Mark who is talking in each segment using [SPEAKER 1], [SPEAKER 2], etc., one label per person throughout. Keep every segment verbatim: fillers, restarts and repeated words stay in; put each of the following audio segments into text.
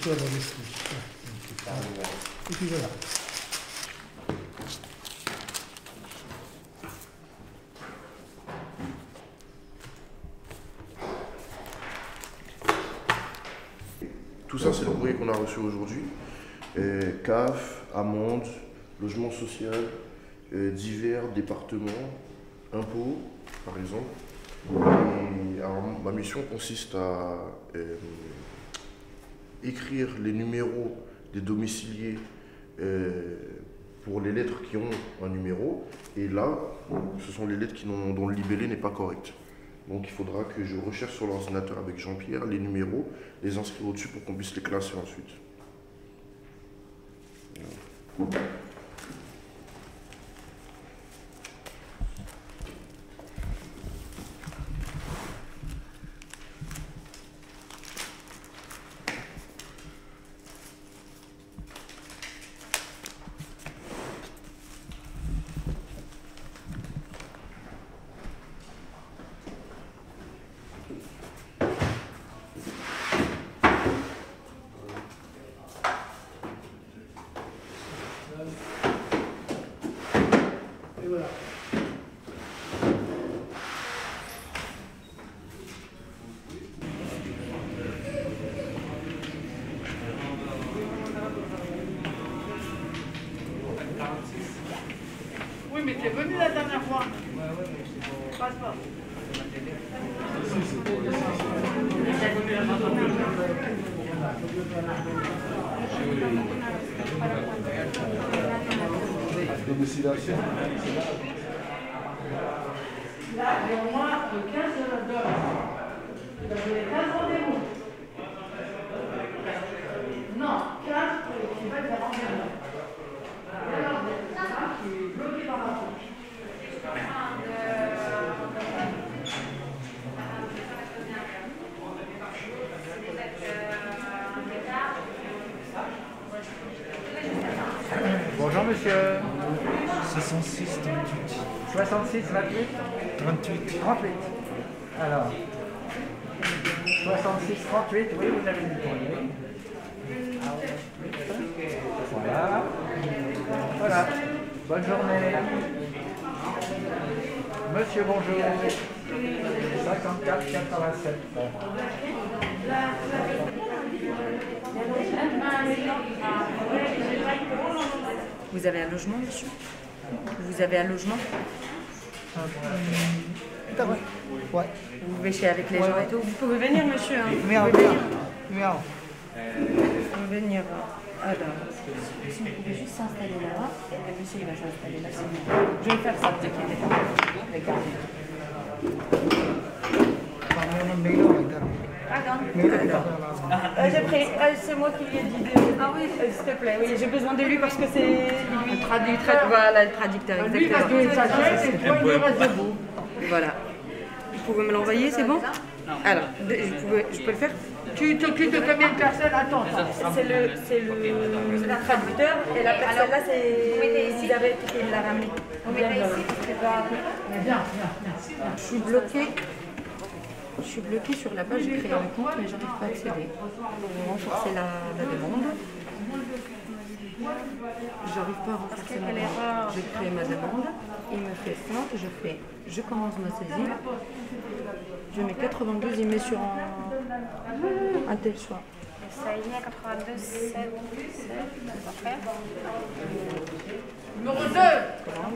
[SPEAKER 1] l'histoire de l'esprit. Et puis voilà.
[SPEAKER 2] Tout ça, c'est le courrier qu'on a reçu aujourd'hui. Euh, C A F, amende, logement social, euh, divers départements, impôts, par exemple. Et, alors, ma mission consiste à euh, écrire les numéros des domiciliés euh, pour les lettres qui ont un numéro. Et là, ce sont les lettres qui n'ont, dont le libellé n'est pas correct. Donc il faudra que je recherche sur l'ordinateur avec Jean-Pierre les numéros, les inscrire au-dessus pour qu'on puisse les classer ensuite. Voilà.
[SPEAKER 1] Et voilà.
[SPEAKER 3] Oui, mais t'es venu la dernière fois. Passe pas.
[SPEAKER 1] Domiciliation.
[SPEAKER 3] Là, et au moins le quinze de l'heure. Vous avez quinze rendez-vous. Non, quinze qui veulent faire rendez-vous. Et alors, il y en a un qui est bloqué dans la route.
[SPEAKER 4] Bonjour monsieur.
[SPEAKER 1] soixante-six, trente-huit.
[SPEAKER 4] soixante-six, vingt-huit,
[SPEAKER 1] trente-huit.
[SPEAKER 4] trente-huit. Alors, soixante-six, trente-huit, oui, vous avez du courrier. Voilà. Voilà. Bonne journée. Monsieur, bonjour. cinquante-quatre quatre-vingt-sept.
[SPEAKER 5] Vous avez un logement, monsieur? Vous avez un logement?
[SPEAKER 4] Ouais.
[SPEAKER 5] Vous pêchez avec les gens et tout? Vous pouvez venir, monsieur. Hein. Vous
[SPEAKER 4] Miaou,
[SPEAKER 5] pouvez venir.
[SPEAKER 4] miaou.
[SPEAKER 5] Vous pouvez venir. Alors, si vous pouvez juste s'installer là, et le monsieur il va s'installer là. Je vais faire ça, ne vous inquiétez pas. Regardez. Alors, euh, j'ai pris, euh, c'est moi qui lui ai dit de... Ah oui, euh, s'il te plaît, oui, j'ai besoin de lui parce que c'est lui. Le traducteur. Voilà, le traducteur,
[SPEAKER 3] Lui, parce
[SPEAKER 5] exactement.
[SPEAKER 3] qu'il s'achète et toi, il reste debout.
[SPEAKER 5] Voilà. Vous pouvez me l'envoyer, c'est bon? Alors, de- je, pouvais- je peux le faire?
[SPEAKER 3] Tu t'occupes de combien de personnes? Attends.
[SPEAKER 5] C'est le, c'est le, le traducteur et la personne là, c'est Elisabeth qui l'a ramené.
[SPEAKER 3] Viens, viens, viens.
[SPEAKER 5] Je suis bloquée. Je suis bloquée sur la page, j'ai créé un compte mais j'arrive pas à accéder. Pour renforcer la, la demande. J'arrive pas à renforcer ma demande. J'ai créé ma demande. Il me fait ça. Je fais, je commence ma saisie. Je mets quatre-vingt-douze, il met sur un, un tel choix.
[SPEAKER 6] Ça y est, quatre-vingt-deux, sept, sept, parfait.
[SPEAKER 3] Numéro deux.
[SPEAKER 5] Commande.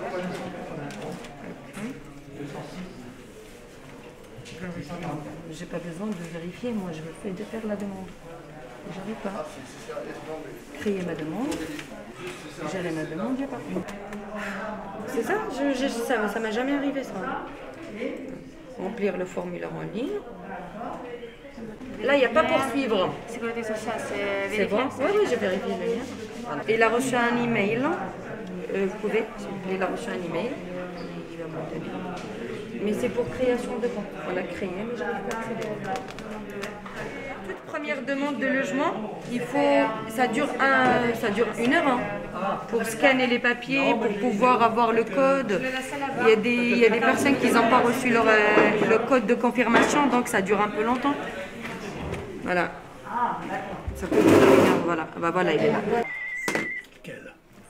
[SPEAKER 5] J'ai pas besoin de vérifier, moi je me fais de faire la demande. J'arrive pas. Créer ma demande. Gérer ma demande, j'ai pas. C'est ça, je, je, ça, ça m'a jamais arrivé ça. Remplir le formulaire en ligne. Là, il n'y a pas poursuivre.
[SPEAKER 6] Sécurité sociale, c'est
[SPEAKER 5] C'est bon?
[SPEAKER 6] vérifié.
[SPEAKER 5] Oui, oui, j'ai vérifié le lien. Voilà. Il a reçu un email. Euh, vous pouvez, s'il vous plaît, il a reçu un email. Il va me donner. Mais c'est pour création de compte. On a créé, mais j'arrive pas à accéder. Toute première demande de logement, il faut, ça dure un, ça dure une heure hein, pour scanner les papiers, pour pouvoir avoir le code. Il y a des, il y a des personnes qui n'ont pas reçu leur, euh, le code de confirmation, donc ça dure un peu longtemps. Voilà. Ça peut venir, voilà. Bah voilà, il est là.
[SPEAKER 7] Nickel.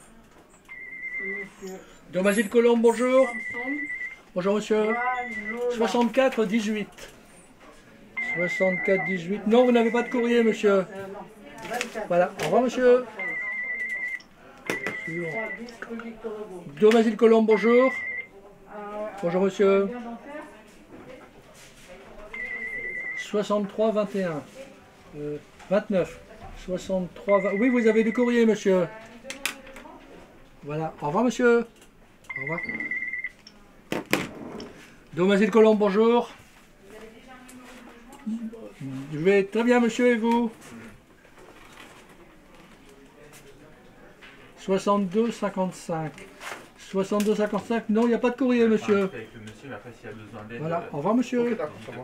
[SPEAKER 7] Domazil Colombe, bonjour. Bonjour monsieur. soixante-quatre dix-huit. soixante-quatre dix-huit. Non, vous n'avez pas de courrier, monsieur. Voilà. Au revoir, monsieur. Domazil Colombe, bonjour. Bonjour, monsieur. soixante-trois vingt et un. Euh, vingt-neuf. soixante-trois vingt. Oui, vous avez du courrier, monsieur. Voilà. Au revoir, monsieur. Au revoir. Domazil Colombe, bonjour. Je vais très bien, monsieur, et vous? soixante-deux cinquante-cinq. soixante-deux cinquante-cinq. Non, il n'y a pas de courrier, monsieur. Voilà. Au revoir, monsieur.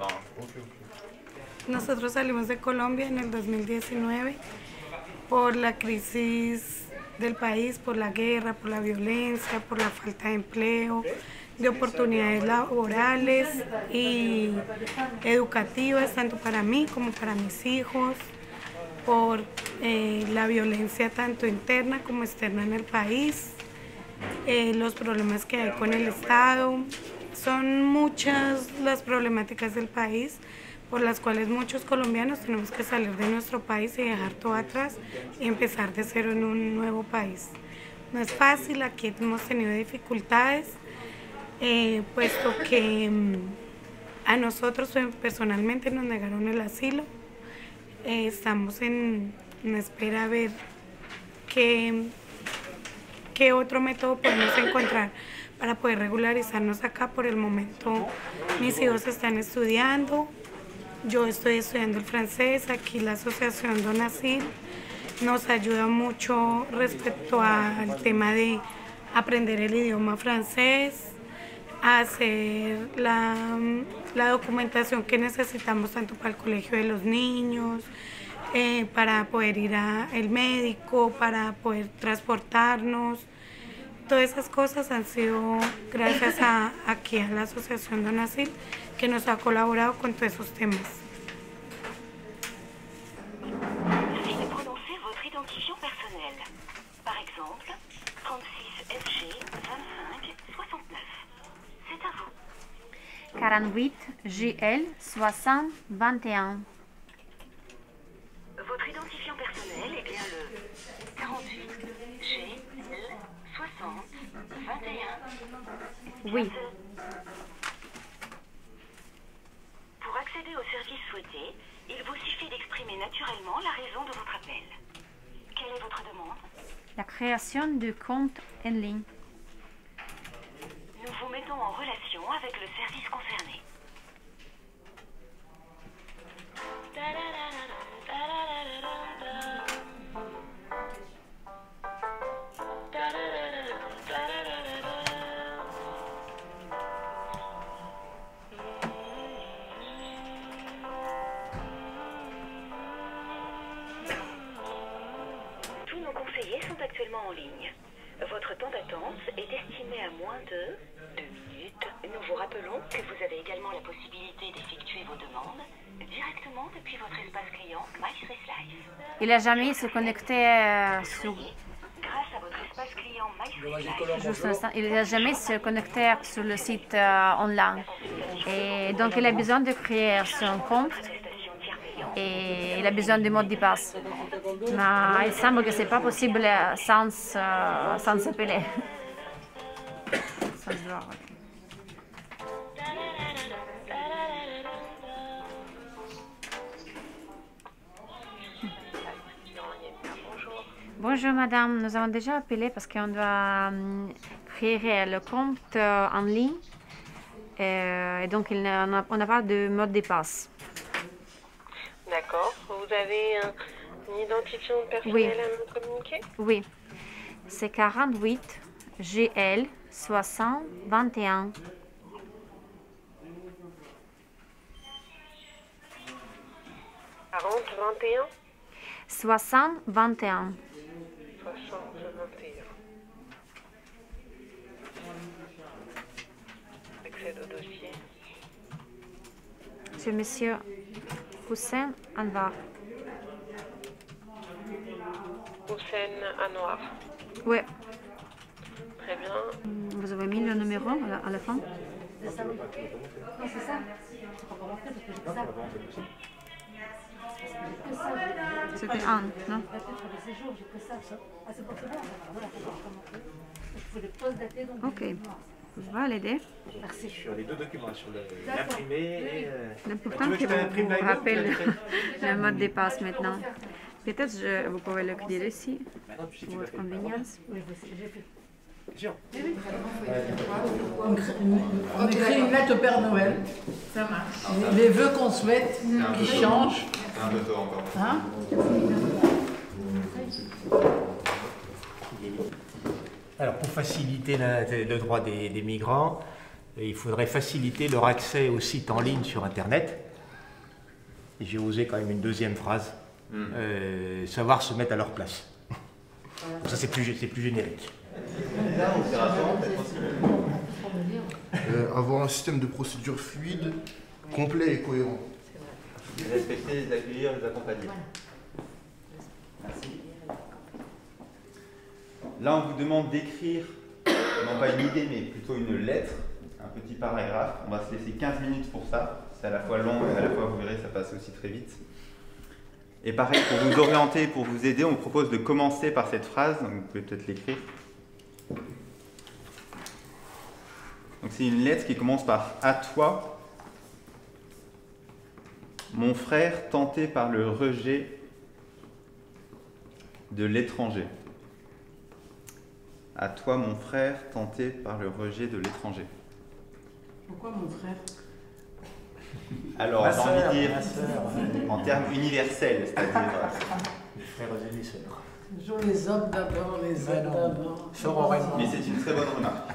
[SPEAKER 6] Nosotros salimos de Colombia en el dos mil diecinueve por la crisis del país, por la guerra, por la violencia, por la falta de empleo, de oportunidades laborales y educativas, tanto para mí como para mis hijos, por eh, la violencia tanto interna como externa en el país, eh, los problemas que hay con el Estado. Son muchas las problemáticas del país por las cuales muchos colombianos tenemos que salir de nuestro país y dejar todo atrás y empezar de cero en un nuevo país. No es fácil, aquí hemos tenido dificultades, eh, puesto que mm, a nosotros personalmente nos negaron el asilo. Eh, estamos en, en espera a ver qué, qué otro método podemos encontrar para poder regularizarnos acá. Por el momento mis hijos están estudiando. Yo estoy estudiando el francés, aquí la asociación Donasil nos ayuda mucho respecto al tema de aprender el idioma francés, a hacer la, la documentación que necesitamos tanto para el colegio de los niños, eh, para poder ir al médico, para poder transportarnos. Todas esas cosas han sido gracias a, aquí a la asociación Donasil, que nos ha colaborado con todos esos temas.
[SPEAKER 8] Veuillez prononcer votre identifiant personnel. Par exemple, trente-six F G vingt-cinq soixante-neuf. C'est à vous.
[SPEAKER 9] quarante-huit G L soixante vingt et un.
[SPEAKER 8] Votre identifiant personnel est bien le quarante-huit G L soixante vingt et un.
[SPEAKER 9] Oui.
[SPEAKER 8] Pour accéder au service souhaité, il vous suffit d'exprimer naturellement la raison de votre appel. Quelle est votre demande?
[SPEAKER 9] La création du compte en ligne.
[SPEAKER 8] Nous vous mettons en relation avec le service concerné. Tous nos conseillers sont actuellement en ligne. Votre temps d'attente est estimé à moins de deux minutes. Nous vous rappelons que vous avez également la possibilité d'effectuer vos demandes directement depuis votre espace client MySwiss Life.
[SPEAKER 9] Il n'a jamais se connecté euh, sur...
[SPEAKER 8] Grâce à votre espace client MySwiss Life,
[SPEAKER 9] Juste un instant, il n'a jamais se connecté sur le site euh, online. Et donc il a besoin de créer son compte et il a besoin du mot de passe. Mais il semble que ce n'est pas possible sans, euh, sans s'appeler. Sans voir. Bonjour madame, nous avons déjà appelé parce qu'on doit euh, créer le compte euh, en ligne euh, et donc il n'a, on n'a pas de mot de passe.
[SPEAKER 10] D'accord. Vous avez un, un identifiant personnel
[SPEAKER 9] Oui.
[SPEAKER 10] à nous communiquer?
[SPEAKER 9] Oui, c'est quarante-huit G L soixante vingt et un.
[SPEAKER 10] quarante vingt et un?
[SPEAKER 9] soixante vingt et un.
[SPEAKER 10] soixante vingt et un. Accède au dossier.
[SPEAKER 9] C'est monsieur Hussein Anvar.
[SPEAKER 10] scène à noir.
[SPEAKER 9] Ouais.
[SPEAKER 10] Très bien.
[SPEAKER 9] Vous avez mis le numéro à la, à la fin?
[SPEAKER 5] C'est ça, oui. Non, c'est ça. On va rentrer parce que j'ai que ça. J'ai que ça.
[SPEAKER 9] C'était un, non?
[SPEAKER 5] Peut-être pour les séjours, j'ai que ça. Ah, c'est pour c'est bon. Voilà, on va rentrer. Je fais des pauses datées, donc.
[SPEAKER 9] Ok. Je vais l'aider.
[SPEAKER 5] Merci.
[SPEAKER 1] Sur les deux documents, sur l'imprimé et... Euh...
[SPEAKER 9] L'important
[SPEAKER 1] Tu veux
[SPEAKER 9] c'est
[SPEAKER 1] que je
[SPEAKER 9] que
[SPEAKER 1] t'imprime
[SPEAKER 9] vous
[SPEAKER 1] la
[SPEAKER 9] vous
[SPEAKER 1] vidéo,
[SPEAKER 9] rappelez
[SPEAKER 1] tu l'as
[SPEAKER 9] le mot de passe maintenant. Peut-être je, vous pouvez le créer ici,
[SPEAKER 1] Maintenant, tu sais que
[SPEAKER 9] pour
[SPEAKER 1] tu
[SPEAKER 9] votre
[SPEAKER 1] l'as fait.
[SPEAKER 9] convenience.
[SPEAKER 5] Oui, j'ai fait.
[SPEAKER 1] Sûr.
[SPEAKER 11] On, crée une, on écrit une lettre au Père Noël. Ça marche. Les, les vœux qu'on souhaite, qui changent.
[SPEAKER 12] C'est un peu tôt encore.
[SPEAKER 11] Hein?
[SPEAKER 1] Alors, pour faciliter la- le droit des, des migrants, il faudrait faciliter leur accès au site en ligne sur Internet. Et j'ai osé quand même une deuxième phrase, mm. euh, savoir se mettre à leur place. Ça, c'est plus, c'est plus générique.
[SPEAKER 2] Euh, avoir un système de procédure fluide, complet et cohérent.
[SPEAKER 12] Les respecter, les accueillir, les accompagner. Merci. Là, on vous demande d'écrire, non pas une idée, mais plutôt une lettre, un petit paragraphe. On va se laisser quinze minutes pour ça. C'est à la fois long et à la fois, vous verrez, ça passe aussi très vite. Et pareil, pour vous orienter, pour vous aider, on vous propose de commencer par cette phrase. Donc vous pouvez peut-être l'écrire. Donc c'est une lettre qui commence par « À toi, mon frère tenté par le rejet de l'étranger. » À toi, mon frère tenté par le rejet de l'étranger.
[SPEAKER 11] Pourquoi mon frère?
[SPEAKER 12] Alors,
[SPEAKER 1] Ma
[SPEAKER 12] j'ai
[SPEAKER 1] sœur,
[SPEAKER 12] envie de dire,
[SPEAKER 1] ma sœur.
[SPEAKER 12] en termes universels, c'est-à-dire...
[SPEAKER 1] Les frères et les sœurs.
[SPEAKER 11] Toujours les hommes d'abord, les
[SPEAKER 1] Ben
[SPEAKER 11] hommes
[SPEAKER 1] non.
[SPEAKER 11] d'abord.
[SPEAKER 1] Sororellement.
[SPEAKER 12] Mais c'est une très bonne remarque.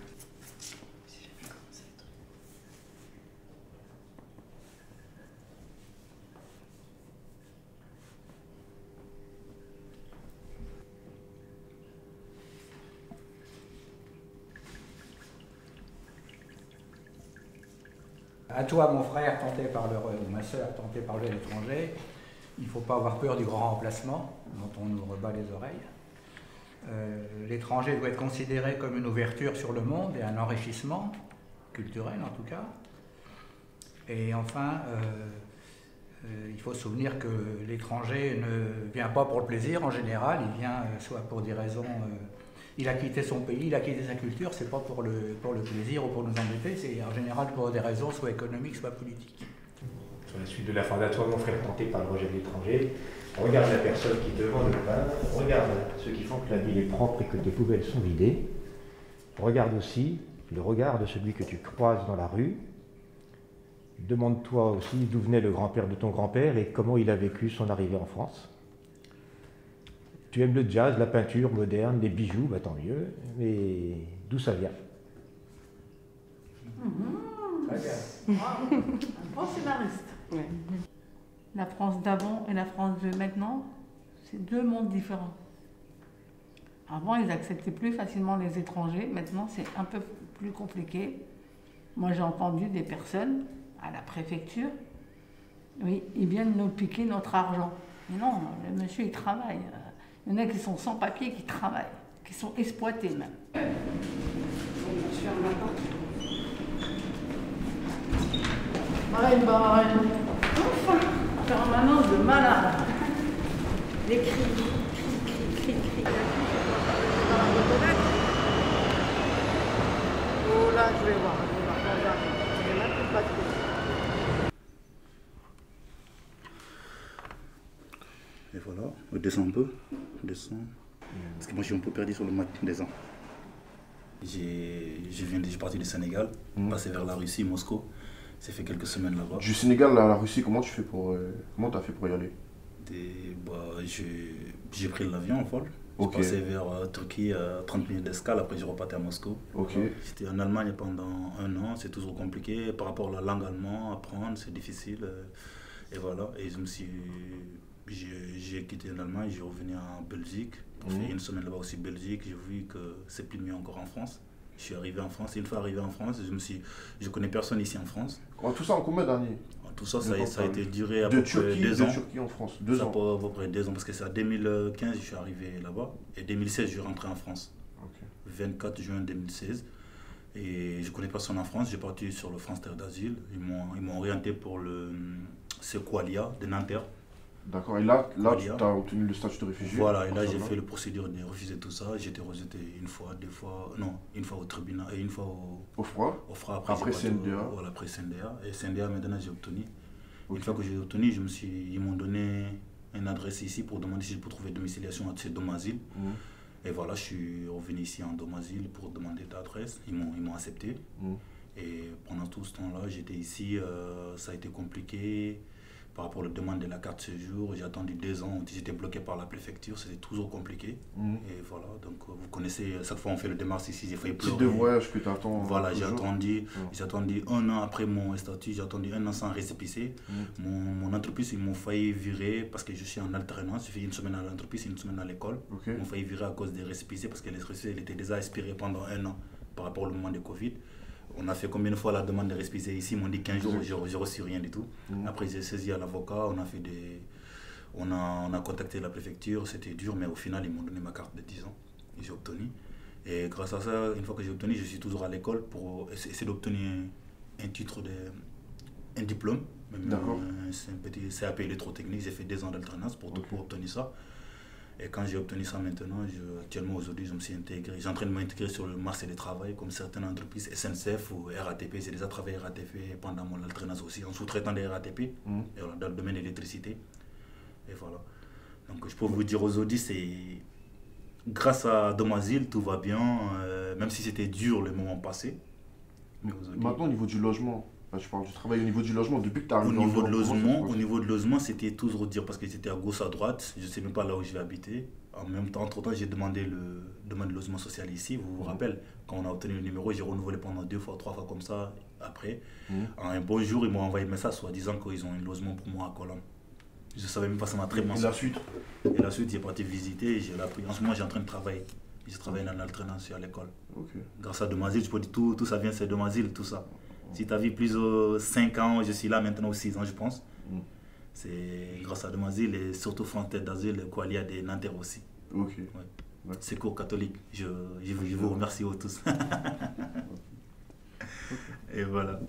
[SPEAKER 4] À toi, mon frère, tenté par le, ou ma sœur, tenté par l'étranger, il ne faut pas avoir peur du grand remplacement, dont on nous rebat les oreilles. Euh, L'étranger doit être considéré comme une ouverture sur le monde et un enrichissement, culturel en tout cas. Et enfin, euh, euh, il faut se souvenir que l'étranger ne vient pas pour le plaisir en général, il vient euh, soit pour des raisons... Euh, il a quitté son pays, il a quitté sa culture, c'est pas pour le, pour le plaisir ou pour nous embêter, c'est en général pour des raisons soit économiques, soit politiques.
[SPEAKER 1] Sur la suite de la fin d'À toi, mon frère tenté par le rejet de l'étranger, regarde la personne qui te vend le pain, regarde ceux qui font que la ville est propre et que tes poubelles sont vidées, regarde aussi le regard de celui que tu croises dans la rue, demande-toi aussi d'où venait le grand-père de ton grand-père et comment il a vécu son arrivée en France. Tu aimes le jazz, la peinture moderne, les bijoux, bah tant mieux, mais d'où ça vient?
[SPEAKER 11] Mmh. Un bon scénariste.
[SPEAKER 5] Ouais.
[SPEAKER 11] La France d'avant et la France de maintenant, c'est deux mondes différents. Avant, ils acceptaient plus facilement les étrangers. Maintenant, c'est un peu plus compliqué. Moi, j'ai entendu des personnes à la préfecture, oui, ils viennent nous piquer notre argent. Mais non, le monsieur, il travaille. Il y en a qui sont sans papier, qui travaillent, qui sont exploités même.
[SPEAKER 5] Je ferme la porte.
[SPEAKER 11] Bye bye. Enfin, permanence de malade.
[SPEAKER 5] Les cris, cris, cris, cris, cris.
[SPEAKER 11] Oh là, je vais voir, je vais voir, regarde. Il y en a plus pas trop.
[SPEAKER 13] Et voilà, on descend un peu, on descend. Parce que moi je suis un peu perdu sur le map, descend. J'ai, je viens, je suis parti du Sénégal, mmh. passé vers la Russie, Moscou. J'ai fait quelques semaines là-bas.
[SPEAKER 2] Du Sénégal à la Russie, comment tu fais pour, euh, comment t'as fait pour y aller?
[SPEAKER 13] Des, bah, j'ai pris l'avion en vol.
[SPEAKER 2] Okay.
[SPEAKER 13] J'ai passé vers euh, Turquie, euh, trente minutes d'escale, après je repartais à Moscou.
[SPEAKER 2] Okay.
[SPEAKER 13] J'étais en Allemagne pendant un an, c'est toujours compliqué. Par rapport à la langue allemande, apprendre, c'est difficile. Euh, et voilà, et je me suis... J'ai quitté l'Allemagne, j'ai revenu en Belgique. J'ai mmh. fait une semaine là-bas aussi en Belgique. J'ai vu que c'est plus mieux encore en France. Je suis arrivé en France. Et une fois arrivé en France, je me suis, je connais personne ici en France.
[SPEAKER 2] Tout ça en combien d'années?
[SPEAKER 13] Tout ça, ça,
[SPEAKER 2] De
[SPEAKER 13] a- ça a
[SPEAKER 2] Portugal.
[SPEAKER 13] été duré à
[SPEAKER 2] De
[SPEAKER 13] peu près
[SPEAKER 2] Turquie,
[SPEAKER 13] deux
[SPEAKER 2] de
[SPEAKER 13] ans.
[SPEAKER 2] Turquie en France, deux
[SPEAKER 13] Ça
[SPEAKER 2] ans.
[SPEAKER 13] peut- à peu près deux ans, parce que c'est en deux mille quinze je suis arrivé là-bas. Et deux mille seize, je suis rentré en France. vingt-quatre juin deux mille seize. Et je connais personne en France. J'ai parti sur le France Terre d'Asile. Ils m'ont ils m'ont orienté pour le Sequalia de Nanterre.
[SPEAKER 2] D'accord, et là, là tu
[SPEAKER 13] Qualia.
[SPEAKER 2] as obtenu le statut de réfugié.
[SPEAKER 13] Voilà, et là
[SPEAKER 2] Ensemble,
[SPEAKER 13] j'ai
[SPEAKER 2] là.
[SPEAKER 13] fait la procédure de refuser tout ça. J'ai été rejeté une fois, deux fois, non, une fois au tribunal et une fois au,
[SPEAKER 2] Au froid.
[SPEAKER 13] Au froid,
[SPEAKER 2] Après
[SPEAKER 13] j'ai
[SPEAKER 2] C N D A.
[SPEAKER 13] parti au- Voilà, après C N D A. Et C N D A, maintenant j'ai obtenu.
[SPEAKER 2] Ok.
[SPEAKER 13] Une fois que j'ai obtenu, je me suis, ils m'ont donné une adresse ici pour demander si je peux trouver domiciliation à ces domiciles.
[SPEAKER 2] Mhm.
[SPEAKER 13] Et voilà, je suis revenu ici en domicile pour demander l'adresse. Ils m'ont ils m'ont accepté.
[SPEAKER 2] Mhm.
[SPEAKER 13] Et pendant tout ce temps-là, j'étais ici. euh, ça a été compliqué par rapport à la demande de la carte séjour. J'ai attendu deux ans. J'étais bloqué par la préfecture. C'était toujours compliqué.
[SPEAKER 2] Mhm.
[SPEAKER 13] Et voilà, donc euh, vous connaissez, chaque fois on fait le démarche ici, j'ai failli
[SPEAKER 2] Titre
[SPEAKER 13] pleurer.
[SPEAKER 2] de voyage que tu attends.
[SPEAKER 13] Voilà, j'ai
[SPEAKER 2] toujours.
[SPEAKER 13] attendu,
[SPEAKER 2] Mhm.
[SPEAKER 13] j'ai attendu un an après mon statut, j'ai attendu un an sans récépissé.
[SPEAKER 2] Mhm.
[SPEAKER 13] Mon, mon entreprise, ils m'ont failli virer parce que je suis en alternance. J'ai fait une semaine à l'entreprise, une semaine à l'école.
[SPEAKER 2] Ok.
[SPEAKER 13] Ils m'ont failli virer à cause des récépissés parce que les récépissés étaient déjà expirés pendant un an par rapport au moment de Covid. On a fait combien de fois la demande de récépissé ici? Ils m'ont dit quinze jours, j'ai j'ai reçu rien du tout.
[SPEAKER 2] Mhm.
[SPEAKER 13] Après, j'ai saisi à l'avocat, on a fait des. On a, on a contacté la préfecture, c'était dur, mais au final, ils m'ont donné ma carte de dix ans et j'ai obtenu. Et grâce à ça, une fois que j'ai obtenu, je suis toujours à l'école pour essayer d'obtenir un titre, de, un diplôme. Même,
[SPEAKER 2] D'accord.
[SPEAKER 13] euh, C'est un petit C A P électrotechnique, j'ai fait deux ans d'alternance pour, pour obtenir ça. Et quand j'ai obtenu ça maintenant, je, actuellement aujourd'hui, je me suis intégré. J'ai en train de m'intégrer sur le marché du travail, comme certaines entreprises, S N C F ou R A T P. J'ai déjà travaillé R A T P pendant mon alternance aussi, en sous-traitant des R A T P,
[SPEAKER 2] Mhm.
[SPEAKER 13] et voilà, dans le domaine de l'électricité. Et voilà. Donc je peux vous dire aujourd'hui, c'est grâce à Domazil, tout va bien, euh, même si c'était dur le moment passé. Mais aujourd'hui,
[SPEAKER 2] Maintenant, au niveau du logement, là, je parle du travail au niveau du logement, depuis que tu
[SPEAKER 13] au
[SPEAKER 2] arrives
[SPEAKER 13] niveau de
[SPEAKER 2] comment ça se
[SPEAKER 13] logement,
[SPEAKER 2] passe
[SPEAKER 13] au niveau de logement, c'était toujours dire parce que j'étais à gauche, à droite, je ne sais même pas là où je vais habiter. En même temps, entre temps, j'ai demandé le demande de logement social ici. Vous vous rappelez, quand on a obtenu le numéro, j'ai renouvelé pendant deux fois, trois fois comme ça. Après,
[SPEAKER 2] Mhm.
[SPEAKER 13] un bon jour, ils m'ont envoyé un message soit disant qu'ils ont un logement pour moi à Colombe. Je ne savais même pas, ça m'a très bien.
[SPEAKER 2] Et la suite
[SPEAKER 13] Et la suite, j'ai parti visiter, j'ai appris. En ce moment, j'ai en train de travailler. J'ai travaillé en alternance à l'école.
[SPEAKER 2] Ok.
[SPEAKER 13] Grâce à Domazil, je peux dire tout, tout ça vient, c'est Domazil, tout ça. Si tu as vu plus de cinq ans, je suis là maintenant, six ans, je pense.
[SPEAKER 2] Mhm.
[SPEAKER 13] C'est grâce à Domazil et surtout France Terre d'Asile, Qualia de Nanterre aussi.
[SPEAKER 2] Ok.
[SPEAKER 13] Ouais. Secours catholique. Je, je, vous- je vous remercie vous tous. Et voilà.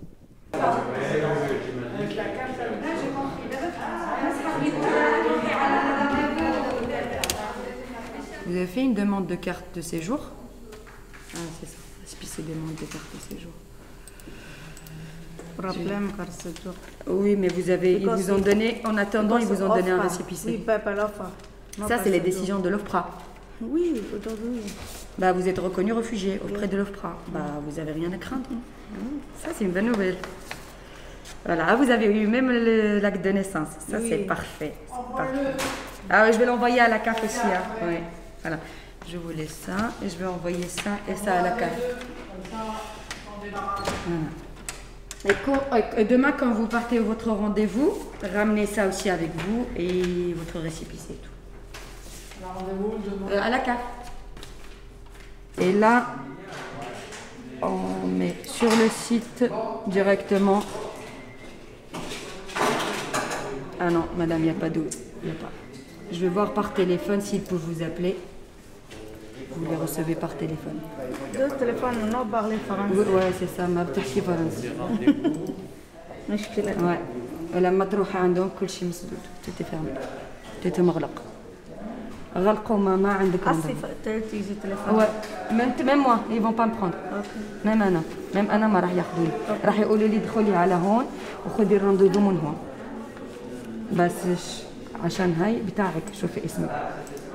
[SPEAKER 5] Vous avez fait une demande de carte de séjour? Ah, c'est ça. Récépissé demande de carte de séjour.
[SPEAKER 6] Problème carte de séjour.
[SPEAKER 5] Oui, mais vous avez, ils vous ont donné, en attendant, ils vous ont donné un récépissé.
[SPEAKER 6] Oui, pas, pas l'offre. Non,
[SPEAKER 5] Ça,
[SPEAKER 6] pas
[SPEAKER 5] c'est les
[SPEAKER 6] séjour.
[SPEAKER 5] décisions de l'OFPRA.
[SPEAKER 6] Oui, aujourd'hui.
[SPEAKER 5] Bah, vous êtes reconnu réfugié auprès de l'OFPRA. Bah, vous n'avez rien à craindre. Ça, c'est une bonne nouvelle. Voilà, vous avez eu même le- l'acte de naissance. Ça,
[SPEAKER 6] Oui.
[SPEAKER 5] c'est parfait. C'est parfait. Ah oui, je vais l'envoyer à la C A F aussi. Hein. Ouais. Voilà. Je vous laisse ça et je vais envoyer ça et ça à la C A F. Voilà. Et quand- et demain, quand vous partez à votre rendez-vous, ramenez ça aussi avec vous et votre récépissé et tout. Euh, à la C A F. Et là, on met sur le site directement. Ah non, madame, il n'y a pas d'eau. Il y a pas. Je vais voir par téléphone s'il peut vous appeler. Vous les recevez par téléphone.
[SPEAKER 6] Deux téléphones, non parler français.
[SPEAKER 5] Oui, ouais, c'est ça, ما بتحكي فرنسي.
[SPEAKER 6] مشكلة.
[SPEAKER 5] Ouais. ولما تروح عندهم كل شيء مسدود. tout est fermé. tout est مغلق. غلقوا ما ما عندك
[SPEAKER 6] Ah,
[SPEAKER 5] عندهم.
[SPEAKER 6] c'est تيجي تليفون.
[SPEAKER 5] Ouais, même, même moi, ils vont pas me prendre. même أنا même أنا ما راح ياخذوني. راح يقولوا لي ادخلي على هون وخذي الراندوفو من هون. بس ش- عشان هاي بتاعك شوفي اسمك.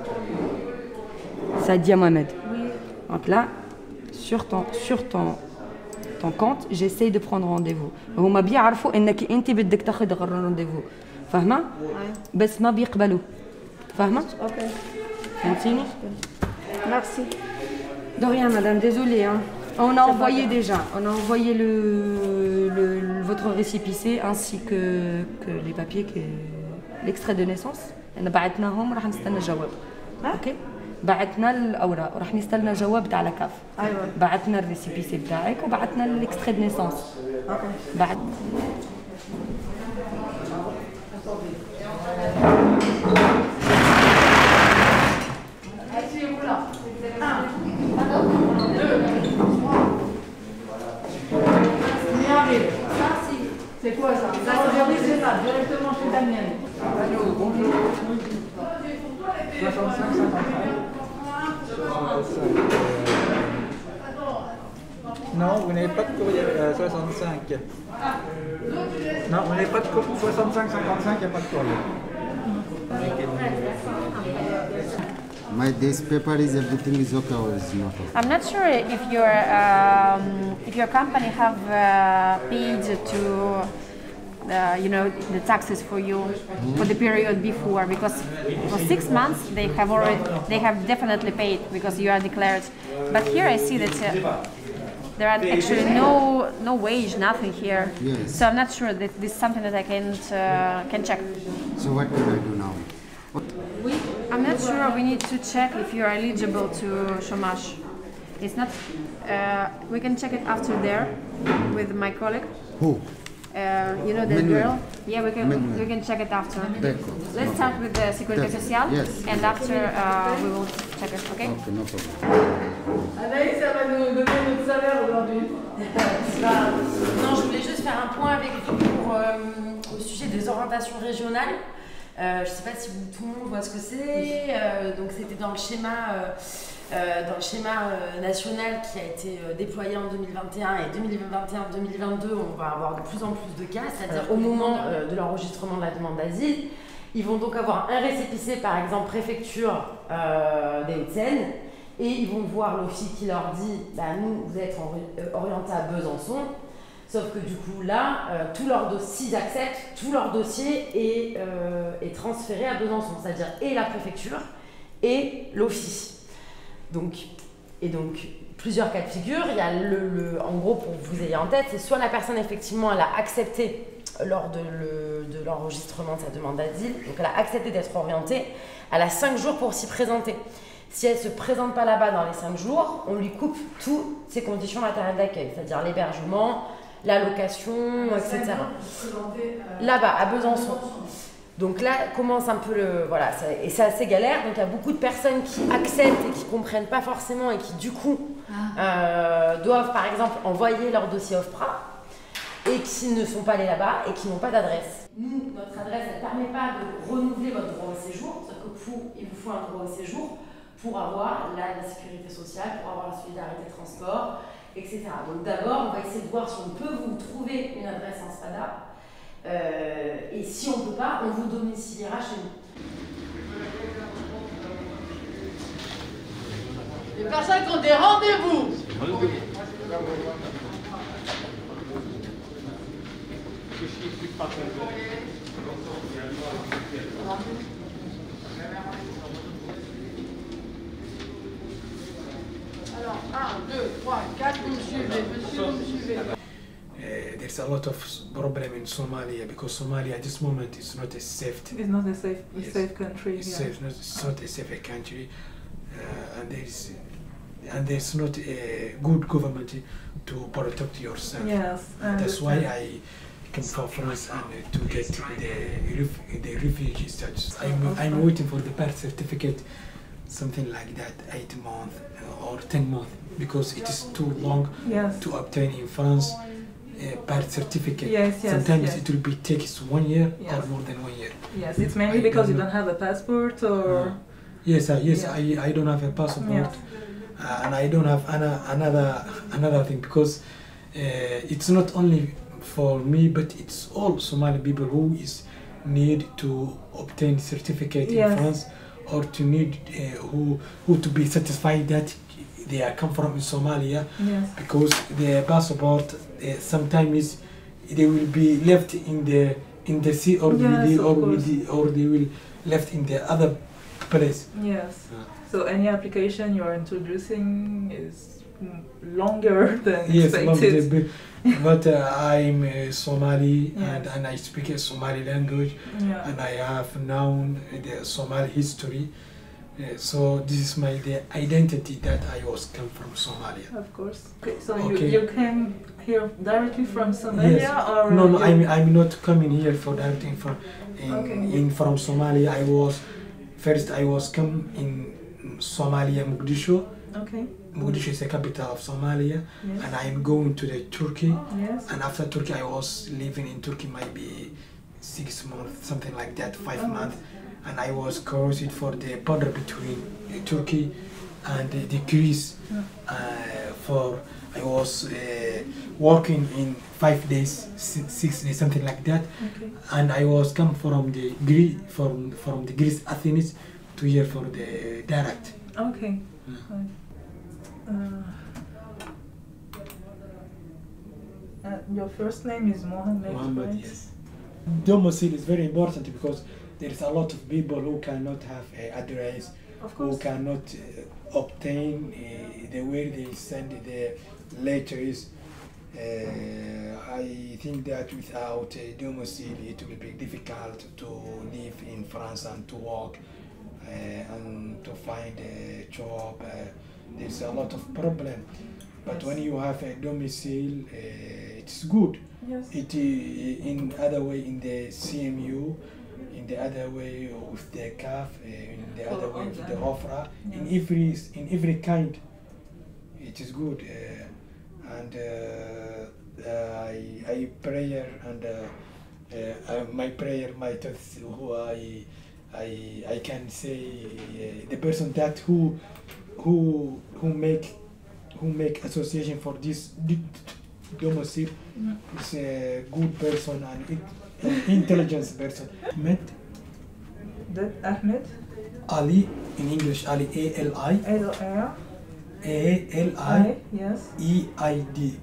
[SPEAKER 5] Sadia Mohamed. Donc là, sur ton, sur ton, ton compte, j'essaye de prendre rendez-vous. هما بيعرفوا انك انت بدك تاخذ الرانديفو. فاهمة؟ بس ما بيقبلوا. فاهمة؟
[SPEAKER 6] Ok.
[SPEAKER 5] فهمتيني؟
[SPEAKER 6] Merci.
[SPEAKER 5] De rien, madame, désolée. Hein. On a envoyé déjà, on a envoyé le, le- votre récépissé ainsi que, que les papiers, que l'extrait de naissance. أنا بعتناهم راح نستنى جواب. اوكي؟ بعتنا الاوراق وراح نستنى جواب تاع لاكاف.
[SPEAKER 6] ايوه.
[SPEAKER 5] بعتنا الريسيبيسي بتاعك وبعتنا الاكستري دو نيسونس.
[SPEAKER 6] اوكي.
[SPEAKER 5] بعد
[SPEAKER 11] asseyez-vous là. Un, deux, trois. On y arrive. C'est quoi ça? Ça, regardez, c'est là, directement chez Daniel. Allô, bonjour.
[SPEAKER 4] soixante-cinq, cinquante-cinq. Non, vous n'avez pas de courrier euh, soixante-cinq. Non, vous n'avez pas de courrier soixante-cinq, cinquante-cinq, il n'y a pas de courrier.
[SPEAKER 14] My this paper is everything is okay or is not okay?
[SPEAKER 9] I'm not sure if your um, if your company have uh, paid to uh, you know the taxes for you mm-hmm. for the period before, because for six months they have already they have definitely paid because you are declared. But here I see that uh, there are actually no no wage, nothing here.
[SPEAKER 14] Yes.
[SPEAKER 9] So I'm not sure that this is something that I can uh, can check.
[SPEAKER 14] So what can I do now?
[SPEAKER 9] I'm not sure. We need to check if you are eligible to chômage. It's not. Uh, we can check it after there with my colleague.
[SPEAKER 14] Who?
[SPEAKER 9] Uh, you know the
[SPEAKER 14] Manuel.
[SPEAKER 9] girl. Yeah, we can.
[SPEAKER 14] Manuel.
[SPEAKER 9] We can check it after.
[SPEAKER 14] D'accord.
[SPEAKER 9] Let's
[SPEAKER 14] No
[SPEAKER 9] start with the Sécurité
[SPEAKER 14] D'accord.
[SPEAKER 9] Sociale,
[SPEAKER 14] Yes.
[SPEAKER 9] and after uh, we will check it. Okay.
[SPEAKER 14] Okay, no problem.
[SPEAKER 11] Anaïs, ça va nous donner notre salaire aujourd'hui.
[SPEAKER 15] Non, je voulais juste faire un point avec vous pour, euh, au sujet des orientations régionales. Euh, je ne sais pas si vous, tout le monde voit ce que c'est. Euh, donc c'était dans le schéma, euh, euh, dans le schéma euh, national qui a été euh, déployé en deux mille vingt et un et deux mille vingt et un deux mille vingt-deux, on va avoir de plus en plus de cas, c'est-à-dire au moment euh, de l'enregistrement de la demande d'asile, ils vont donc avoir un récépissé, par exemple préfecture euh, des Hauts-de-Seine, et ils vont voir l'office qui leur dit bah, nous, vous êtes orientés à Besançon. Sauf que du coup là, euh, tout leur dossier, s'ils acceptent, tout leur dossier est, euh, est transféré à Besançon, c'est-à-dire et la préfecture et l'office. Donc, et donc plusieurs cas de figure. Il y a le, le, en gros, pour que vous ayez en tête, c'est soit la personne effectivement elle a accepté lors de, le, de l'enregistrement de sa demande d'asile, donc elle a accepté d'être orientée, elle a cinq jours pour s'y présenter. Si elle ne se présente pas là-bas dans les cinq jours, on lui coupe toutes ses conditions matérielles d'accueil, c'est-à-dire l'hébergement, la location, et cetera. Là-bas, à Besançon. Donc là, commence un peu le... Voilà, et c'est assez galère. Donc il y a beaucoup de personnes qui acceptent et qui ne comprennent pas forcément et qui, du coup, euh, doivent, par exemple, envoyer leur dossier OFPRA et qui ne sont pas allés là-bas et qui n'ont pas d'adresse. Nous, notre adresse, elle ne permet pas de renouveler votre droit au séjour. C'est-à-dire que vous, il vous faut un droit au séjour pour avoir la, la sécurité sociale, pour avoir la solidarité transport, et cetera. Donc d'abord, on va essayer de voir si on peut vous trouver une adresse en SPADA. Euh, et si on ne peut pas, on vous domiciliera chez nous.
[SPEAKER 11] Les personnes qui ont des rendez-vous. Alors, un, deux, trois, quatre, vous me suivez, monsieur, vous me suivez.
[SPEAKER 16] Uh, there's a lot of problem in Somalia because Somalia at this moment is not a safe.
[SPEAKER 17] It's not a safe, a
[SPEAKER 16] yes,
[SPEAKER 17] safe country.
[SPEAKER 16] It's,
[SPEAKER 17] Yeah.
[SPEAKER 16] safe, not, it's not a safe country, uh, and there's and there's not a good government to protect yourself.
[SPEAKER 17] Yes, I
[SPEAKER 16] That's why
[SPEAKER 17] understand.
[SPEAKER 16] I came from France and uh, to get the ref- the refugee status. I'm I'm waiting for the birth certificate, something like that, eight months or ten months, because it is too long
[SPEAKER 17] Yes.
[SPEAKER 16] to obtain in France. Uh, birth certificate.
[SPEAKER 17] Yes, yes,
[SPEAKER 16] Sometimes
[SPEAKER 17] yes.
[SPEAKER 16] it will be takes one year
[SPEAKER 17] Yes.
[SPEAKER 16] or more than one year.
[SPEAKER 17] Yes, it's mainly
[SPEAKER 16] I
[SPEAKER 17] because you
[SPEAKER 16] know.
[SPEAKER 17] don't have a passport or.
[SPEAKER 16] Yes, uh, yes,
[SPEAKER 17] Yeah.
[SPEAKER 16] I, I don't have a passport,
[SPEAKER 17] Yeah.
[SPEAKER 16] uh, and I don't have ana- another another thing because uh, it's not only for me, but it's all Somali people who is need to obtain certificate
[SPEAKER 17] Yes.
[SPEAKER 16] in France, or to need uh, who who to be satisfied that they are come from Somalia,
[SPEAKER 17] Yes.
[SPEAKER 16] because the passport uh, sometimes they will be left in the in the sea or
[SPEAKER 17] Yes,
[SPEAKER 16] the,
[SPEAKER 17] of
[SPEAKER 16] or
[SPEAKER 17] course.
[SPEAKER 16] with the, or they will left in the other place.
[SPEAKER 17] Yes. So any application you're introducing is mm, longer than
[SPEAKER 16] Yes, long
[SPEAKER 17] expected.
[SPEAKER 16] the- but uh, I'm uh, Somali and,
[SPEAKER 17] Yes.
[SPEAKER 16] and I speak a Somali language,
[SPEAKER 17] Yeah.
[SPEAKER 16] and I have known the Somali history. Uh, so this is my the identity that I was come from Somalia.
[SPEAKER 17] Of course. Okay, so
[SPEAKER 16] Okay.
[SPEAKER 17] you, you came here directly from Somalia,
[SPEAKER 16] Yes.
[SPEAKER 17] or
[SPEAKER 16] No, no,
[SPEAKER 17] you-
[SPEAKER 16] I'm I'm not coming here for that thing from in,
[SPEAKER 17] Okay.
[SPEAKER 16] in from Somalia. I was first I was come in Somalia, Mogadishu.
[SPEAKER 17] Okay.
[SPEAKER 16] Mogadishu is the capital of Somalia,
[SPEAKER 17] Yes.
[SPEAKER 16] and I am going to the Turkey.
[SPEAKER 17] Yes.
[SPEAKER 16] And after Turkey, I was living in Turkey maybe six months, something like that, five
[SPEAKER 17] Oh.
[SPEAKER 16] months. And I was crossing for the border between uh, Turkey and uh, the Greece.
[SPEAKER 17] Yeah.
[SPEAKER 16] Uh, for I was uh, working in five days, six, six days, something like that.
[SPEAKER 17] Okay.
[SPEAKER 16] And I was come from the Greece, from from the Greece Athens to here for the direct.
[SPEAKER 17] Okay. Right. Uh, uh, your first name is Mohammed,
[SPEAKER 16] Mohammed,
[SPEAKER 17] right?
[SPEAKER 16] yes. Domicile is very important because there is a lot of people who cannot have an address,
[SPEAKER 17] Of
[SPEAKER 16] who
[SPEAKER 17] course.
[SPEAKER 16] cannot uh, obtain uh, the way they send the letters. Uh, I think that without a domicile it will be difficult to live in France and to work uh, and to find a job. Uh, there's a lot of problem. But when you have a domicile, uh, it's good.
[SPEAKER 17] Yes.
[SPEAKER 16] It uh, in other way in the C M U, in the other way with the C A F, uh, in the other way with the OFRA, in every in every kind, it is good. Uh, and uh, uh, I I prayer and uh, uh, uh, my prayer, my thoughts, who I I I can say uh, the person that who who who make who make association for this domicile
[SPEAKER 17] Mm.
[SPEAKER 16] is a good person and it, an intelligent person. Ahmed
[SPEAKER 17] That Ahmed?
[SPEAKER 16] Ali, in English Ali, A L I
[SPEAKER 17] L R
[SPEAKER 16] A L I
[SPEAKER 17] I, yes.
[SPEAKER 16] E I D.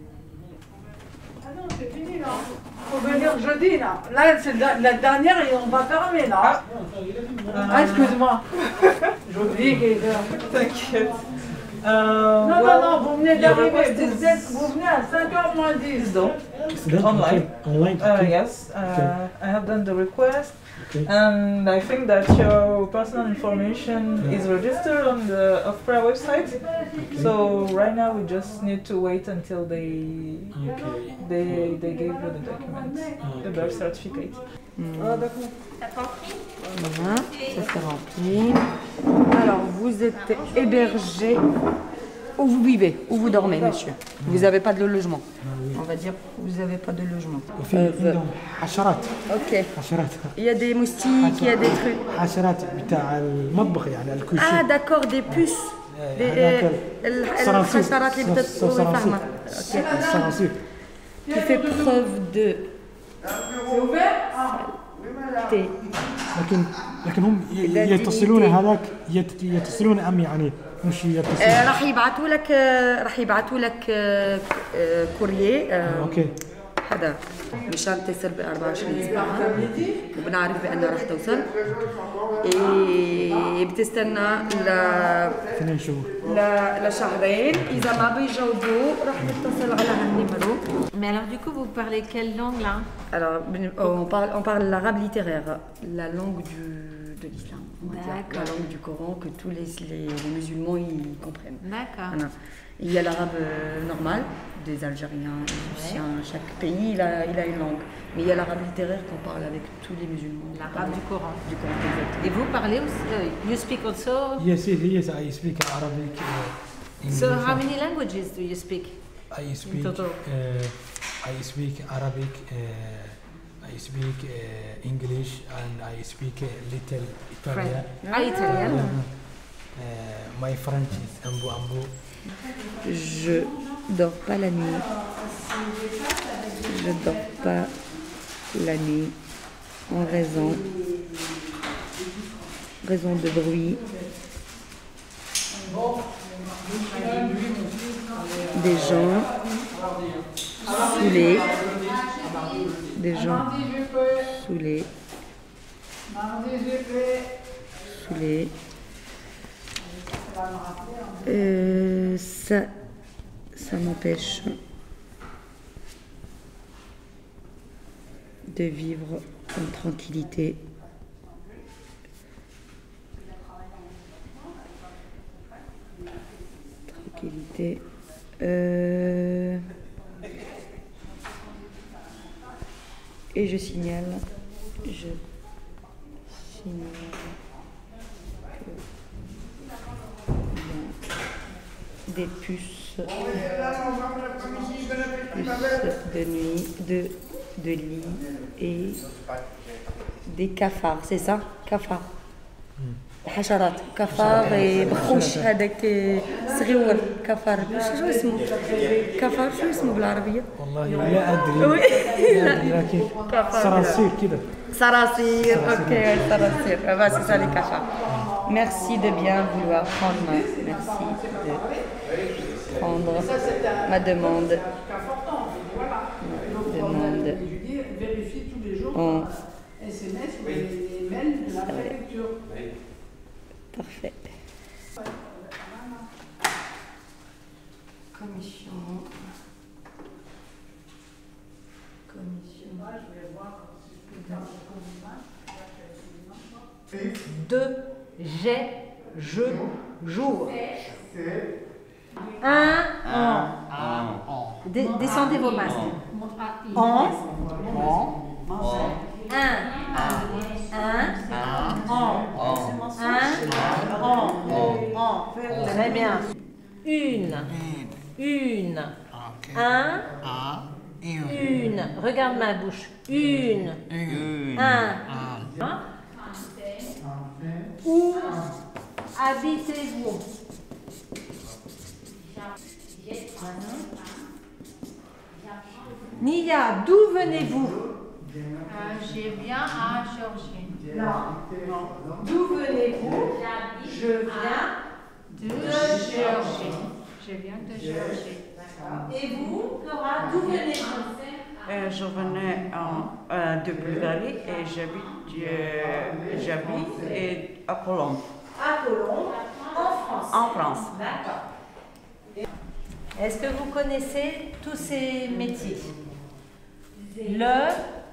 [SPEAKER 3] Ah non, c'est fini là. Faut venir jeudi là. Là, c'est la, la dernière et on va fermer là. Ah, excuse-moi. J'oublie quelque chose.
[SPEAKER 17] T'inquiète. Uh,
[SPEAKER 3] Non,
[SPEAKER 17] well,
[SPEAKER 3] non, non, vous venez
[SPEAKER 17] your
[SPEAKER 3] d'arriver.
[SPEAKER 17] request
[SPEAKER 3] Vous,
[SPEAKER 17] is-
[SPEAKER 3] êtes- vous venez à cinq heures moins dix.
[SPEAKER 17] Donc,
[SPEAKER 16] that
[SPEAKER 17] online.
[SPEAKER 16] okay? Online,
[SPEAKER 17] Uh,
[SPEAKER 16] okay.
[SPEAKER 17] yes, uh,
[SPEAKER 16] Okay.
[SPEAKER 17] I have done the request,
[SPEAKER 16] Okay.
[SPEAKER 17] and I think that your personal information
[SPEAKER 16] Yeah.
[SPEAKER 17] is registered on the OFPRA website. So right now we just need to wait until they
[SPEAKER 16] Okay.
[SPEAKER 17] they they give you the documents, the birth certificate.
[SPEAKER 3] Ah, d'accord.
[SPEAKER 5] Voilà, ça c'est rempli. Alors, vous êtes hébergé où vous vivez, où vous dormez, monsieur. Vous n'avez pas de logement. On va dire que vous n'avez pas de logement.
[SPEAKER 16] وفي
[SPEAKER 5] Euh,
[SPEAKER 16] عندهم حشرات
[SPEAKER 5] Ok.
[SPEAKER 16] حشرات
[SPEAKER 5] Il y a des moustiques, il y a des trucs.
[SPEAKER 16] حشرات بتاع المطبخ يعني الكل شيء.
[SPEAKER 5] Ah, d'accord, des puces. Des,
[SPEAKER 16] هذاك
[SPEAKER 5] euh, ال-
[SPEAKER 16] الصراصير.
[SPEAKER 5] الحشرات اللي بدها تسوي
[SPEAKER 16] الصراصير.
[SPEAKER 5] فاهمة. Ok.
[SPEAKER 16] الصراصير.
[SPEAKER 5] Qui fait preuve de
[SPEAKER 3] C'est ouvert? Ah.
[SPEAKER 5] T.
[SPEAKER 16] لكن لكن هم ي-
[SPEAKER 5] Identité.
[SPEAKER 16] يتصلون هذاك يت- يتصلون ام يعني مش
[SPEAKER 5] آه،
[SPEAKER 16] يتصلون.
[SPEAKER 5] راح يبعثوا لك آه، راح يبعثوا لك آه، آه، كوريي آه،
[SPEAKER 16] اوكي.
[SPEAKER 5] هذا مشان تصل ب أربعة وعشرين ساعة وبنعرف بأنها راح توصل. إيه، بتستنى ل
[SPEAKER 16] اثنين شهور.
[SPEAKER 5] ل- لشهرين. إذا ما بيجاوبوا راح تتصل على هالنمرو.
[SPEAKER 15] Mais alors du coup, vous parlez quelle langue là?
[SPEAKER 5] Alors, on parle, on parle l'arabe littéraire, la langue du, de l'islam, on va dire. La langue du Coran que tous les, les, les musulmans ils comprennent.
[SPEAKER 15] D'accord.
[SPEAKER 5] Voilà. Il y a l'arabe euh, normal, des Algériens, des Égyptiens, chaque pays il a, il a une langue. Mais il y a l'arabe littéraire qu'on parle avec tous les musulmans.
[SPEAKER 15] L'arabe du Coran.
[SPEAKER 5] Du Coran, exactement.
[SPEAKER 15] Et vous parlez aussi, uh, you speak also?
[SPEAKER 16] Yes, yes, yes, I speak Arabic. Uh,
[SPEAKER 15] So
[SPEAKER 16] English.
[SPEAKER 15] how many languages do you speak?
[SPEAKER 16] I speak
[SPEAKER 15] total?
[SPEAKER 16] uh, I speak Arabic, uh, I speak uh, English, and I speak a little Italian.
[SPEAKER 15] Ah, Italian.
[SPEAKER 16] Uh, my French is ambo ambo.
[SPEAKER 5] Je dors pas la nuit. Je dors pas la nuit en raison, raison de bruit, des gens saoulés, des gens saoulés, saoulés. Euh, ça, ça m'empêche de vivre en tranquillité. Tranquillité. Euh, et je signale, je signale que des puces, puces de nuit, de, de lit et des cafards, c'est ça? Cafards. حشرات كفار بخوش هذاك صغيور كفار شو اسمه كفار شو اسمه بالعربية؟
[SPEAKER 16] والله لا ادري لا ادري لكن صراصير كذا
[SPEAKER 5] صراصير اوكي صراصير bah c'est ça les cafards. Merci de bien vouloir prendre ma merci de prendre ma demande demande en
[SPEAKER 3] S M S ou les mails de la préfecture.
[SPEAKER 5] Parfait. Commission. Commission. De, j'ai, je, jour. Un, en. Dé- Descendez vos masques. En. Un, un, en, un, en, en. Très bien. Une, une, un, une. Regarde ma bouche. Une, un. Où habitez-vous? Nia, d'où venez-vous?
[SPEAKER 18] Je viens à Georgie.
[SPEAKER 5] Non. D'où venez-vous? Je viens
[SPEAKER 18] de Georgie. Je viens de Georgie.
[SPEAKER 5] Et vous, Laura, d'où venez-vous?
[SPEAKER 19] Euh, je venais en, euh, de Bulgarie et j'habite euh, j'habite et à Colombes.
[SPEAKER 5] À Colombes, en France.
[SPEAKER 19] En France.
[SPEAKER 5] D'accord. Est-ce que vous connaissez tous ces métiers? Le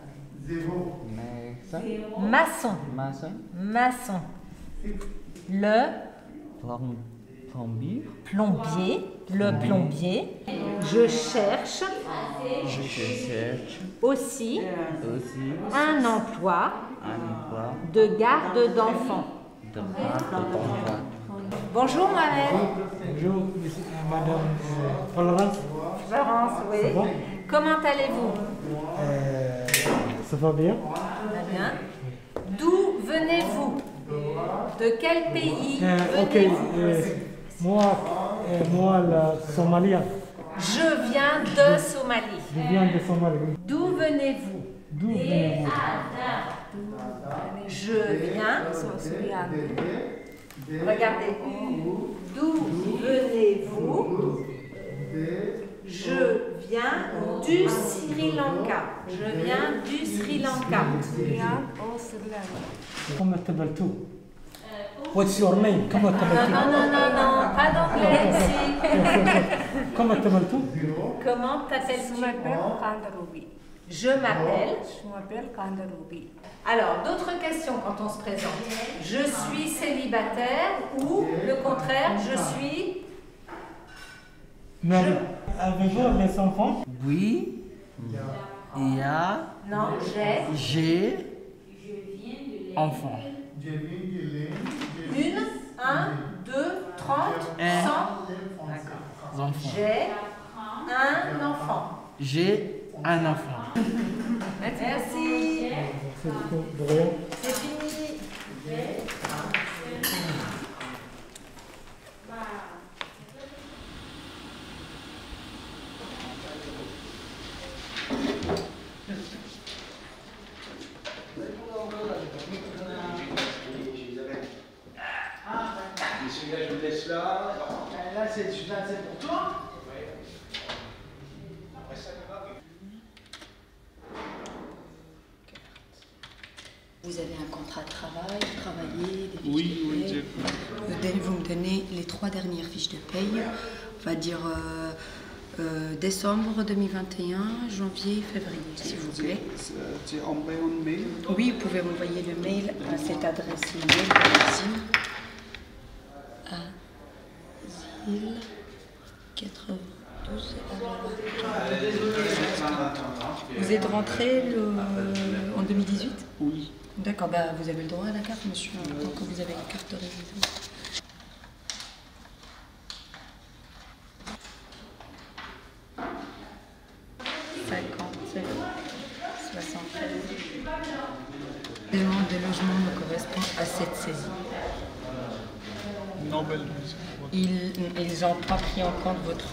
[SPEAKER 5] maçon.
[SPEAKER 20] Maçon.
[SPEAKER 5] Maçon. Le
[SPEAKER 20] Plombier.
[SPEAKER 5] plombier. Le plombier. Je cherche
[SPEAKER 20] Je cherche
[SPEAKER 5] aussi
[SPEAKER 20] aussi
[SPEAKER 5] un emploi
[SPEAKER 20] un emploi
[SPEAKER 5] de garde d'enfants.
[SPEAKER 20] de garde d'enfants.
[SPEAKER 5] Bonjour Mohamed.
[SPEAKER 16] Bonjour, madame euh, Florence.
[SPEAKER 5] Florence, oui.
[SPEAKER 16] Ça va?
[SPEAKER 5] Comment allez-vous?
[SPEAKER 16] Euh, ça va bien?
[SPEAKER 5] Très bien. D'où venez-vous? De quel pays
[SPEAKER 16] Euh, ok,
[SPEAKER 5] venez-vous?
[SPEAKER 16] euh, moi, euh, moi, la Somalia.
[SPEAKER 5] Je viens de Somalie.
[SPEAKER 16] Je viens de Somalie. oui.
[SPEAKER 5] D'où venez-vous?
[SPEAKER 16] D'où venez-vous?
[SPEAKER 5] Je viens. Regardez. D'où venez-vous? Je viens du Sri Lanka. Je viens du Sri Lanka.
[SPEAKER 16] Comment t'appelles-tu? What's your name? Comment
[SPEAKER 5] Non,
[SPEAKER 16] t'appelles-tu?
[SPEAKER 5] non, non, non, non, pas d'anglais ici.
[SPEAKER 16] Comment t'appelles-tu?
[SPEAKER 5] Comment t'appelles-tu?
[SPEAKER 18] Je m'appelle Kandaroubi.
[SPEAKER 5] Je m'appelle.
[SPEAKER 18] Je m'appelle Kandaroubi.
[SPEAKER 5] Alors, d'autres questions quand on se présente. Je suis célibataire ou, le contraire, je suis...
[SPEAKER 16] Mais avez-vous les enfants?
[SPEAKER 20] Oui, il y a
[SPEAKER 5] Non, j'ai...
[SPEAKER 20] j'ai enfant.
[SPEAKER 5] Une, un, deux, trente,
[SPEAKER 20] Un.
[SPEAKER 5] cent.
[SPEAKER 20] Enfant.
[SPEAKER 5] J'ai un enfant.
[SPEAKER 20] J'ai un enfant.
[SPEAKER 5] Merci.
[SPEAKER 16] C'est de rien.
[SPEAKER 5] C'est fini.
[SPEAKER 21] Celui-là, je le laisse là. Là, c'est celui-là, c'est pour toi.
[SPEAKER 22] Vous avez un contrat de travail, vous travaillez, des fiches
[SPEAKER 21] Oui,
[SPEAKER 22] de
[SPEAKER 21] oui,
[SPEAKER 22] paye.
[SPEAKER 21] j'ai-
[SPEAKER 22] Vous, donnez- vous me donnez les trois dernières fiches de paye, on va dire euh, euh, décembre deux mille vingt et un, janvier, février, s'il vous plaît.
[SPEAKER 21] C'est envoyé en mail.
[SPEAKER 22] Oui, vous pouvez m'envoyer le mail à cette adresse email, Asile. Asile quatre-vingt-douze. Vous êtes rentré le- en deux mille dix-huit?
[SPEAKER 21] Oui.
[SPEAKER 22] D'accord, bah, vous avez le droit à la carte, monsieur, tant que vous avez une carte de résidence. La demande de logement ne correspond à cette saisie. Ils ils n'ont pas pris en compte votre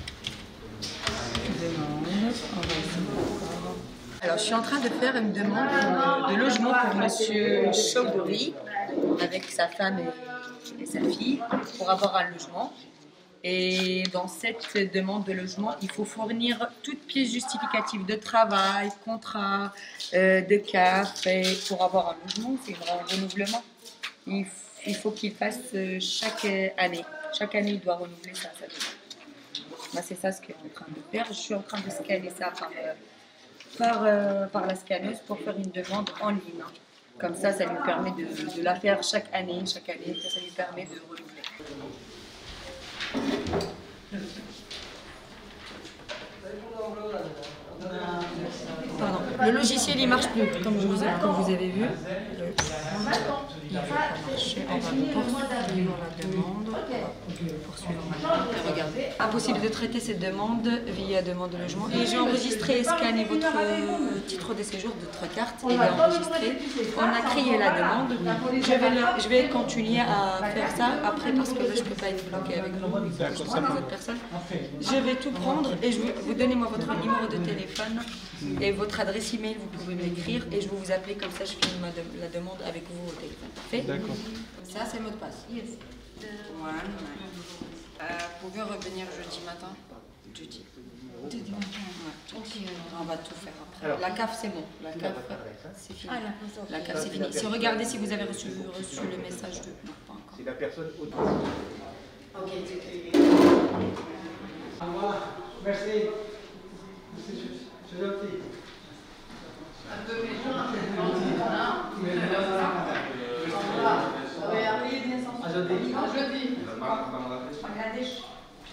[SPEAKER 22] demande. On va essayer encore. Alors, je suis en train de faire une demande de logement pour Monsieur Chaudry avec sa femme et, et sa fille pour avoir un logement. Et dans cette demande de logement, il faut fournir toute pièce justificative de travail, contrat, euh, de C A F et pour avoir un logement, c'est un renouvellement. Il, il faut qu'il fasse chaque année. Chaque année, il doit renouveler ça. ça Moi, c'est ça ce que je suis en train de faire. Je suis en train de scanner ça par, par, euh, par la scanneuse pour faire une demande en ligne. Comme ça, ça lui permet de, de la faire chaque année. Chaque année, ça lui permet de renouveler. Pardon. Le logiciel il marche plus comme, je vous, comme vous avez vu. Le... Il ne veut pas marcher. On va poursuivre la demande. On va poursuivre maintenant. Et regardez. Impossible de traiter cette demande via demande de logement. Et j'ai enregistré et scanné votre titre de séjour, votre carte. Il est enregistré. On a créé la demande. Je vais, le, je vais continuer à faire ça après parce que là je ne peux pas être bloqué avec vous. Je prends des autres personnes. Je vais tout prendre et je vais vous donner moi votre numéro de téléphone et votre adresse email. Vous pouvez m'écrire et je vais vous appeler comme ça. Je finis ma de, la demande avec vous au téléphone. Parfait. D'accord. Ça c'est le mot de passe. Yes. Voilà. Euh, vous pouvez revenir jeudi matin. Jeudi. Jeudi matin. Ouais. Ok. On va tout faire après. Alors, la C A F c'est bon. La C A F c'est fini. Ah, la, la C A F c'est fini. Si regardez si vous avez reçu, reçu le message de. Non, pas encore. C'est la personne autour. Ok. Au revoir. Merci. C'est gentil. À jeudi. À jeudi. Bangladesh.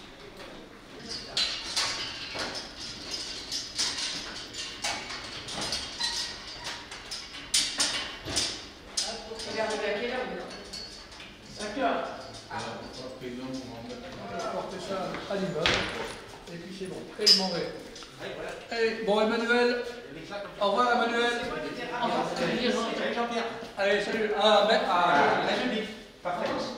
[SPEAKER 22] Il est arrivé à quelle heure? cinq heures. Ah. On va porter ça à l'immeuble. Et puis c'est bon. Et je m'en vais. Allez, bon Emmanuel. Au revoir Emmanuel. Au revoir. Allez, salut. Ah, mais, ah, jeudi. Parfait.